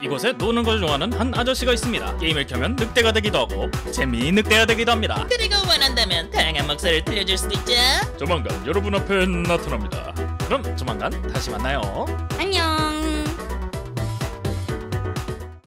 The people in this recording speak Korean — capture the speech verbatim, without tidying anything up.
이곳에 노는 걸 좋아하는 한 아저씨가 있습니다. 게임을 켜면 늑대가 되기도 하고 재미 늑대가 되기도 합니다. 그리고 원한다면 다양한 목소리를 들려줄 수도 있죠. 조만간 여러분 앞에 나타납니다. 그럼 조만간 다시 만나요. 안녕.